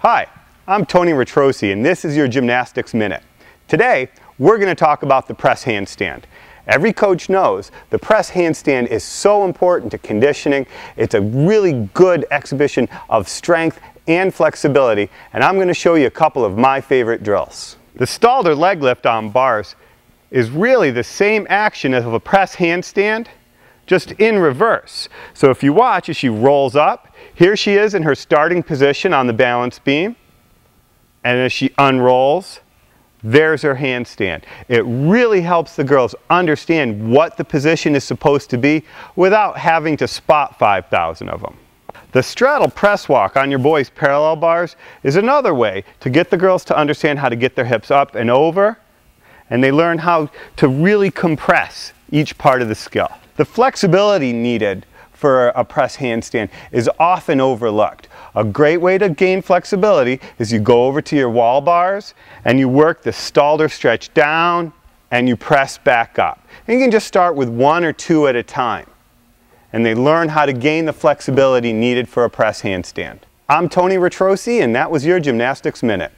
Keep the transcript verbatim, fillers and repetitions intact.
Hi, I'm Tony Retrosi and this is your Gymnastics Minute. Today, we're going to talk about the press handstand. Every coach knows the press handstand is so important to conditioning. It's a really good exhibition of strength and flexibility, and I'm going to show you a couple of my favorite drills. The Stalder leg lift on bars is really the same action as a press handstand, just in reverse. So if you watch as she rolls up, here she is in her starting position on the balance beam, and as she unrolls, there's her handstand. It really helps the girls understand what the position is supposed to be without having to spot five thousand of them. The straddle press walk on your boys' parallel bars is another way to get the girls to understand how to get their hips up and over, and they learn how to really compress each part of the skill. The flexibility needed for a press handstand is often overlooked. A great way to gain flexibility is you go over to your wall bars and you work the Stalder stretch down and you press back up. And you can just start with one or two at a time. And they learn how to gain the flexibility needed for a press handstand. I'm Tony Retrosi and that was your Gymnastics Minute.